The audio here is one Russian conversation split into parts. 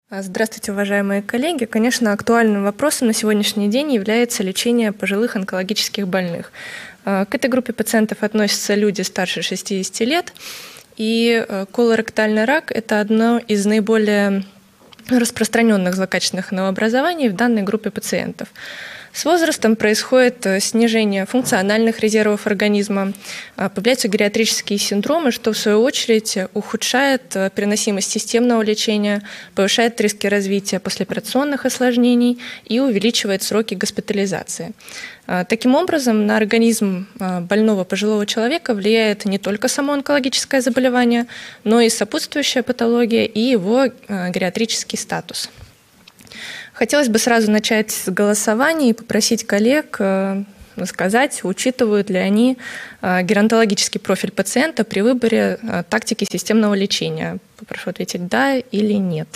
Здравствуйте, уважаемые коллеги. Конечно, актуальным вопросом на сегодняшний день является лечение пожилых онкологических больных. К этой группе пациентов относятся люди старше 60 лет, и колоректальный рак – это одно из наиболее распространенных злокачественных новообразований в данной группе пациентов. С возрастом происходит снижение функциональных резервов организма, появляются гериатрические синдромы, что в свою очередь ухудшает переносимость системного лечения, повышает риски развития послеоперационных осложнений и увеличивает сроки госпитализации. Таким образом, на организм больного пожилого человека влияет не только само онкологическое заболевание, но и сопутствующая патология и его гериатрический статус. Хотелось бы сразу начать с голосования и попросить коллег сказать, учитывают ли они геронтологический профиль пациента при выборе тактики системного лечения. Попрошу ответить «да» или «нет».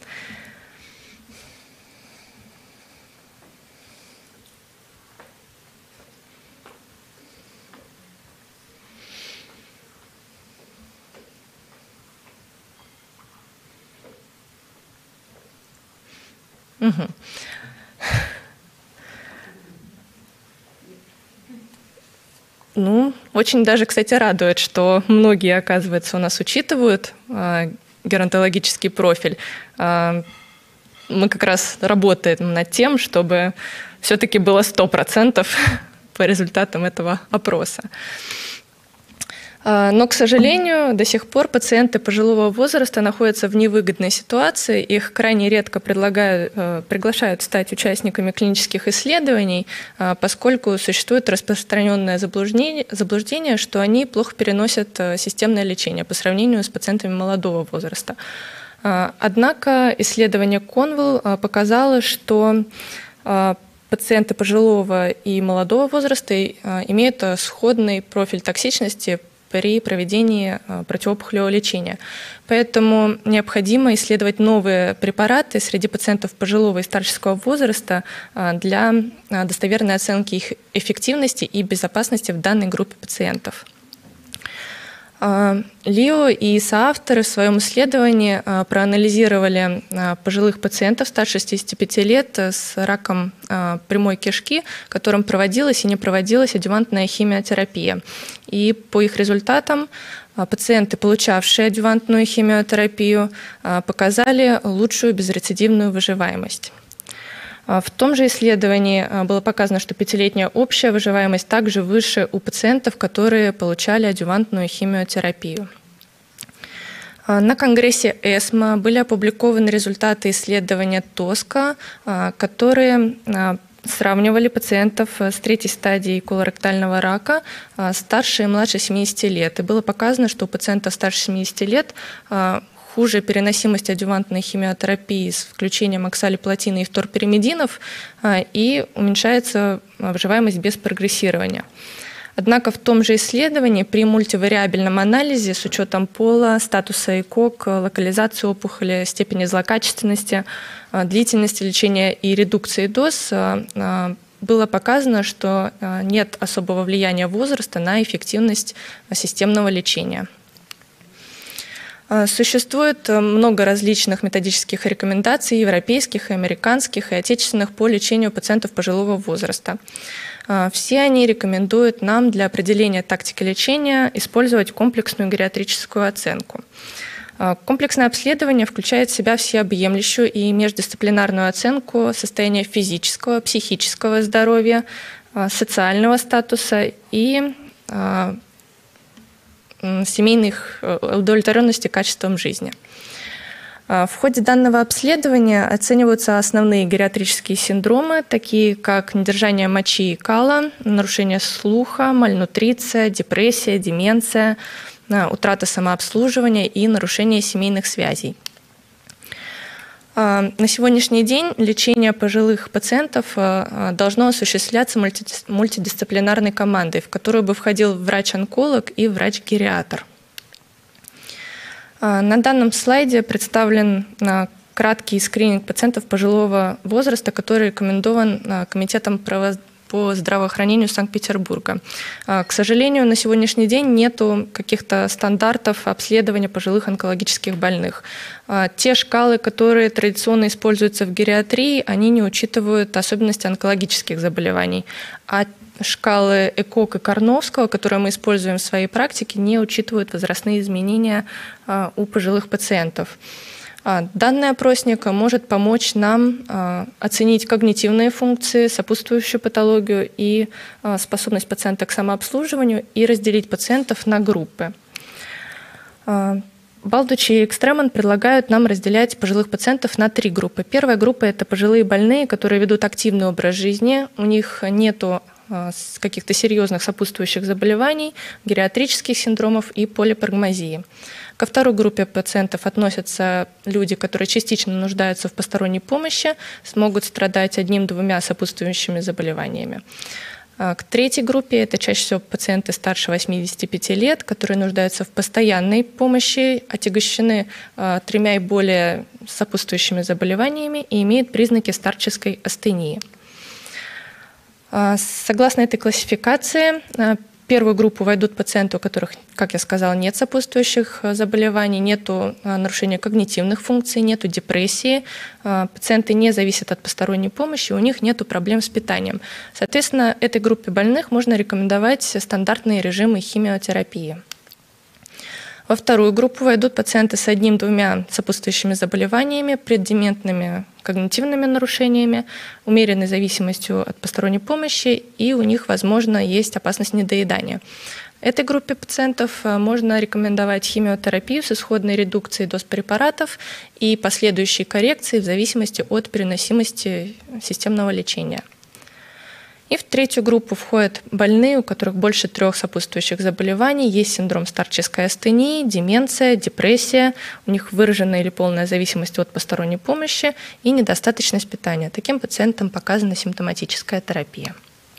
Угу. Очень даже, кстати, радует, что многие, оказывается, у нас учитывают геронтологический профиль. Мы как раз работаем над тем, чтобы все-таки было 100% по результатам этого опроса. Но, к сожалению, до сих пор пациенты пожилого возраста находятся в невыгодной ситуации. Их крайне редко приглашают стать участниками клинических исследований, поскольку существует распространенное заблуждение, что они плохо переносят системное лечение по сравнению с пациентами молодого возраста. Однако исследование Конвелл показало, что пациенты пожилого и молодого возраста имеют сходный профиль токсичности при проведении противоопухолевого лечения. Поэтому необходимо исследовать новые препараты среди пациентов пожилого и старческого возраста для достоверной оценки их эффективности и безопасности в данной группе пациентов. Лио и соавторы в своем исследовании проанализировали пожилых пациентов старше 65 лет с раком прямой кишки, которым проводилась и не проводилась адъювантная химиотерапия. И по их результатам пациенты, получавшие адъювантную химиотерапию, показали лучшую безрецидивную выживаемость. В том же исследовании было показано, что 5-летняя общая выживаемость также выше у пациентов, которые получали адъювантную химиотерапию. На конгрессе ESMO были опубликованы результаты исследования ТОСКА, которые сравнивали пациентов с третьей стадией колоректального рака старше и младше 70 лет. И было показано, что у пациентов старше 70 лет хуже переносимость адъювантной химиотерапии с включением оксалиплатина и фторпиримидинов и уменьшается выживаемость без прогрессирования. Однако в том же исследовании при мультивариабельном анализе с учетом пола, статуса ЭКОК, локализации опухоли, степени злокачественности, длительности лечения и редукции доз было показано, что нет особого влияния возраста на эффективность системного лечения. Существует много различных методических рекомендаций, европейских, и американских, и отечественных по лечению пациентов пожилого возраста. Все они рекомендуют нам для определения тактики лечения использовать комплексную гериатрическую оценку. Комплексное обследование включает в себя всеобъемлющую и междисциплинарную оценку состояния физического, психического здоровья, социального статуса и семейных удовлетворенности качеством жизни. В ходе данного обследования оцениваются основные гериатрические синдромы, такие как недержание мочи и кала, нарушение слуха, мальнутриция, депрессия, деменция, утрата самообслуживания и нарушение семейных связей. На сегодняшний день лечение пожилых пациентов должно осуществляться мультидисциплинарной командой, в которую бы входил врач-онколог и врач-гериатр. На данном слайде представлен краткий скрининг пациентов пожилого возраста, который рекомендован Комитетом по здравоохранению Санкт-Петербурга. К сожалению, на сегодняшний день нету каких-то стандартов обследования пожилых онкологических больных. Те шкалы, которые традиционно используются в гериатрии, они не учитывают особенности онкологических заболеваний. А шкалы ЭКОК и Карновского, которые мы используем в своей практике, не учитывают возрастные изменения у пожилых пациентов. Данный опросник может помочь нам оценить когнитивные функции, сопутствующую патологию и способность пациента к самообслуживанию и разделить пациентов на группы. Балдучи и Экстремон предлагают нам разделять пожилых пациентов на 3 группы. Первая группа – это пожилые больные, которые ведут активный образ жизни, у них нету каких-то серьезных сопутствующих заболеваний, гериатрических синдромов и полипрагмазии. Ко второй группе пациентов относятся люди, которые частично нуждаются в посторонней помощи, смогут страдать 1-2 сопутствующими заболеваниями. К третьей группе это чаще всего пациенты старше 85 лет, которые нуждаются в постоянной помощи, отягощены 3 и более сопутствующими заболеваниями и имеют признаки старческой астении. Согласно этой классификации, в первую группу войдут пациенты, у которых, как я сказала, нет сопутствующих заболеваний, нет нарушения когнитивных функций, нет депрессии, пациенты не зависят от посторонней помощи, у них нет проблем с питанием. Соответственно, этой группе больных можно рекомендовать стандартные режимы химиотерапии. Во вторую группу войдут пациенты с 1-2 сопутствующими заболеваниями, преддементными когнитивными нарушениями, умеренной зависимостью от посторонней помощи, и у них, возможно, есть опасность недоедания. Этой группе пациентов можно рекомендовать химиотерапию с исходной редукцией доз препаратов и последующей коррекцией в зависимости от переносимости системного лечения. И в третью группу входят больные, у которых больше 3 сопутствующих заболеваний, есть синдром старческой астении, деменция, депрессия, у них выраженная или полная зависимость от посторонней помощи и недостаточность питания. Таким пациентам показана симптоматическая терапия.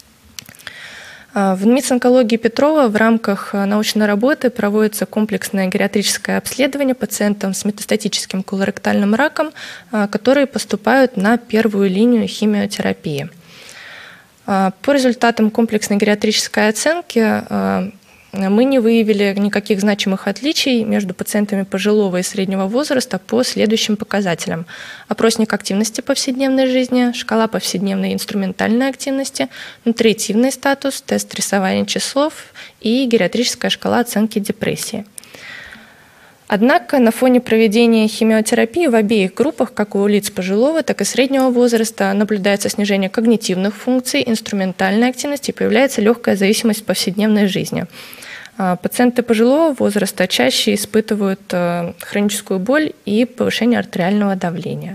В МИЦ-онкологии Петрова в рамках научной работы проводится комплексное гериатрическое обследование пациентам с метастатическим колоректальным раком, которые поступают на первую линию химиотерапии. По результатам комплексной гериатрической оценки мы не выявили никаких значимых отличий между пациентами пожилого и среднего возраста по следующим показателям. Опросник активности повседневной жизни, шкала повседневной инструментальной активности, нутритивный статус, тест рисования часов и гериатрическая шкала оценки депрессии. Однако на фоне проведения химиотерапии в обеих группах, как у лиц пожилого, так и среднего возраста, наблюдается снижение когнитивных функций, инструментальной активности и появляется легкая зависимость в повседневной жизни. Пациенты пожилого возраста чаще испытывают хроническую боль и повышение артериального давления.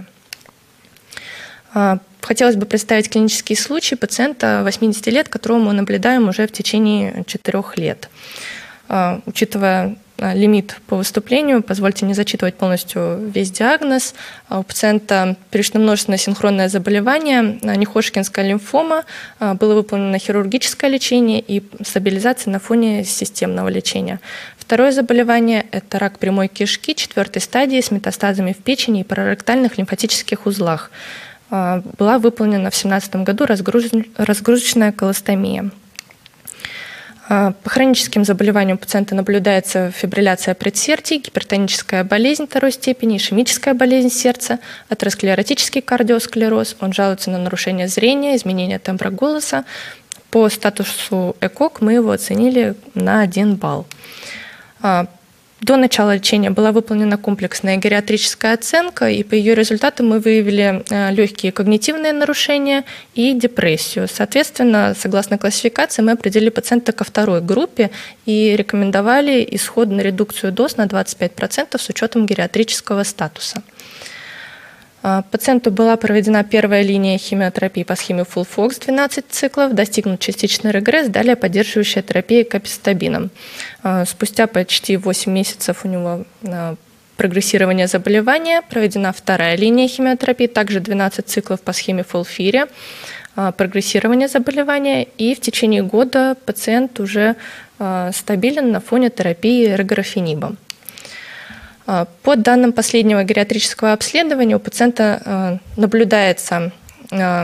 Хотелось бы представить клинический случай пациента 80 лет, которого мы наблюдаем уже в течение 4 лет. Учитывая лимит по выступлению, позвольте не зачитывать полностью весь диагноз. У пациента первично-множественное синхронное заболевание, неходжкинская лимфома, было выполнено хирургическое лечение и стабилизация на фоне системного лечения. Второе заболевание – это рак прямой кишки 4-й стадии с метастазами в печени и параректальных лимфатических узлах. Была выполнена в 2017 году разгрузочная колостомия. По хроническим заболеваниям у пациента наблюдается фибрилляция предсердий, гипертоническая болезнь 2-й степени, ишемическая болезнь сердца, атеросклеротический кардиосклероз. Он жалуется на нарушение зрения, изменение тембра голоса. По статусу ЭКОК мы его оценили на 1 балл. До начала лечения была выполнена комплексная гериатрическая оценка, и по ее результатам мы выявили легкие когнитивные нарушения и депрессию. Соответственно, согласно классификации, мы определили пациента ко второй группе и рекомендовали исход на редукцию доз на 25% с учетом гериатрического статуса. Пациенту была проведена первая линия химиотерапии по схеме FOLFOX 12 циклов, достигнут частичный регресс, далее поддерживающая терапия капистабином. Спустя почти 8 месяцев у него прогрессирование заболевания, проведена вторая линия химиотерапии, также 12 циклов по схеме FOLFIRI, прогрессирование заболевания, и в течение года пациент уже стабилен на фоне терапии регорафенибом. По данным последнего гериатрического обследования у пациента наблюдается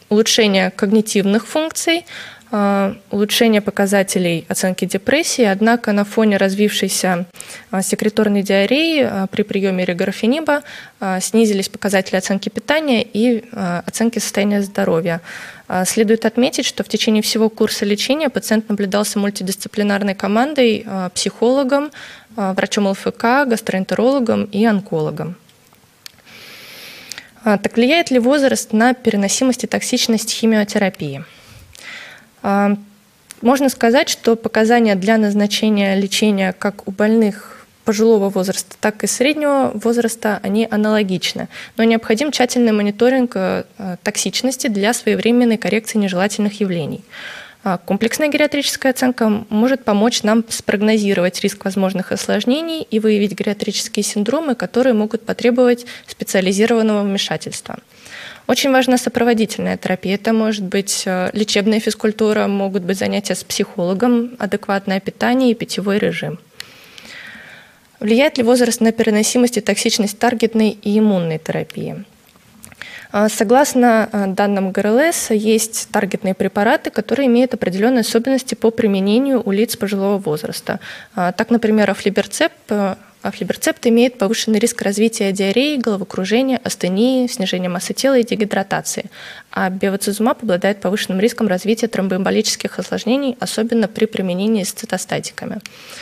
улучшение когнитивных функций, улучшение показателей оценки депрессии, однако на фоне развившейся секреторной диареи при приеме регорафениба снизились показатели оценки питания и оценки состояния здоровья. Следует отметить, что в течение всего курса лечения пациент наблюдался мультидисциплинарной командой, психологом, врачом ЛФК, гастроэнтерологом и онкологом. Так влияет ли возраст на переносимость и токсичность химиотерапии? Можно сказать, что показания для назначения лечения как у больных пожилого возраста, так и среднего возраста, они аналогичны. Но необходим тщательный мониторинг токсичности для своевременной коррекции нежелательных явлений. Комплексная гериатрическая оценка может помочь нам спрогнозировать риск возможных осложнений и выявить гериатрические синдромы, которые могут потребовать специализированного вмешательства. Очень важна сопроводительная терапия. Это может быть лечебная физкультура, могут быть занятия с психологом, адекватное питание и питьевой режим. Влияет ли возраст на переносимость и токсичность таргетной и иммунной терапии? Согласно данным ГРЛС, есть таргетные препараты, которые имеют определенные особенности по применению у лиц пожилого возраста. Так, например, афлиберцепт имеет повышенный риск развития диареи, головокружения, астении, снижения массы тела и дегидратации, а бевацизумаб обладает повышенным риском развития тромбоэмболических осложнений, особенно при применении с цитостатиками.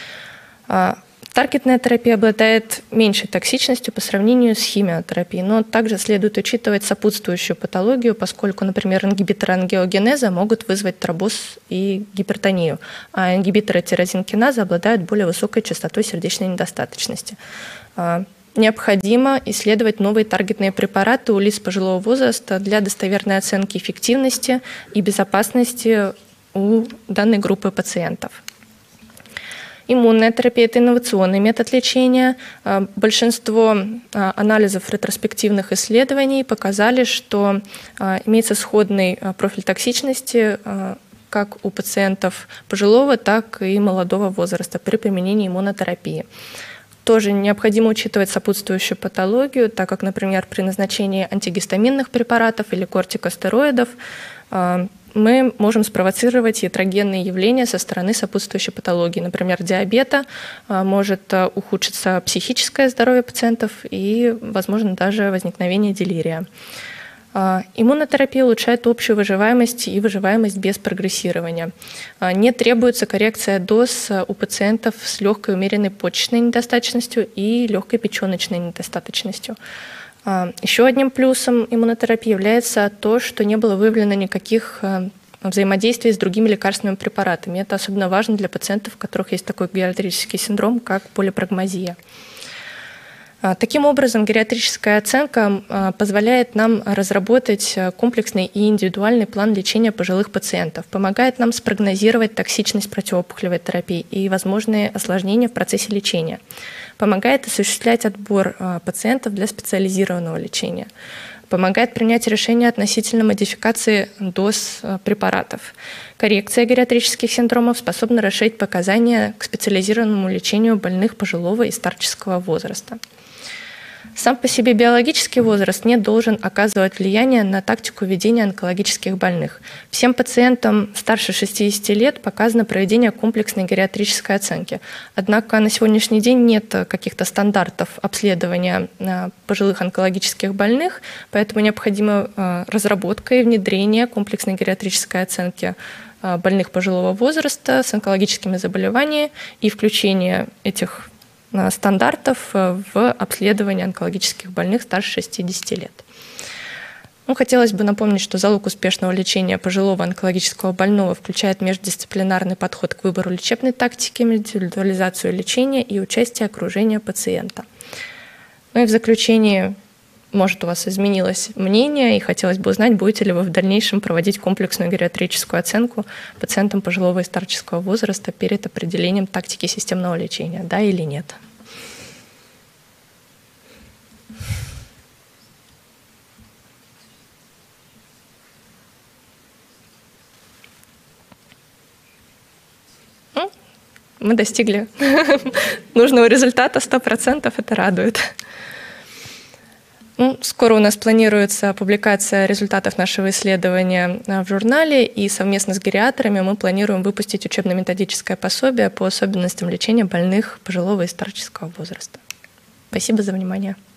Таргетная терапия обладает меньшей токсичностью по сравнению с химиотерапией, но также следует учитывать сопутствующую патологию, поскольку, например, ингибиторы ангиогенеза могут вызвать тромбоз и гипертонию, а ингибиторы тирозинкиназы обладают более высокой частотой сердечной недостаточности. Необходимо исследовать новые таргетные препараты у лиц пожилого возраста для достоверной оценки эффективности и безопасности у данной группы пациентов. Иммунная терапия – это инновационный метод лечения. Большинство анализов ретроспективных исследований показали, что имеется сходный профиль токсичности как у пациентов пожилого, так и молодого возраста при применении иммунотерапии. Тоже необходимо учитывать сопутствующую патологию, так как, например, при назначении антигистаминных препаратов или кортикостероидов мы можем спровоцировать ятрогенные явления со стороны сопутствующей патологии. Например, диабета, может ухудшиться психическое здоровье пациентов и, возможно, даже возникновение делирия. Иммунотерапия улучшает общую выживаемость и выживаемость без прогрессирования. Не требуется коррекция доз у пациентов с легкой умеренной почечной недостаточностью и легкой печеночной недостаточностью. Еще одним плюсом иммунотерапии является то, что не было выявлено никаких взаимодействий с другими лекарственными препаратами. Это особенно важно для пациентов, у которых есть такой гериатрический синдром, как полипрагмазия. Таким образом, гериатрическая оценка позволяет нам разработать комплексный и индивидуальный план лечения пожилых пациентов, помогает нам спрогнозировать токсичность противоопухолевой терапии и возможные осложнения в процессе лечения, помогает осуществлять отбор пациентов для специализированного лечения, помогает принять решение относительно модификации доз препаратов. Коррекция гериатрических синдромов способна расширить показания к специализированному лечению больных пожилого и старческого возраста. Сам по себе биологический возраст не должен оказывать влияние на тактику ведения онкологических больных. Всем пациентам старше 60 лет показано проведение комплексной гериатрической оценки. Однако на сегодняшний день нет каких-то стандартов обследования пожилых онкологических больных, поэтому необходима разработка и внедрение комплексной гериатрической оценки больных пожилого возраста с онкологическими заболеваниями и включение этих стандартов в обследование онкологических больных старше 60 лет. Хотелось бы напомнить, что залог успешного лечения пожилого онкологического больного включает междисциплинарный подход к выбору лечебной тактики, индивидуализацию лечения и участие окружения пациента. И в заключение, может, у вас изменилось мнение, и хотелось бы узнать, будете ли вы в дальнейшем проводить комплексную гериатрическую оценку пациентам пожилого и старческого возраста перед определением тактики системного лечения, да или нет? Мы достигли нужного результата 100%, это радует. Скоро у нас планируется публикация результатов нашего исследования в журнале, и совместно с гериатрами мы планируем выпустить учебно-методическое пособие по особенностям лечения больных пожилого и старческого возраста. Спасибо за внимание.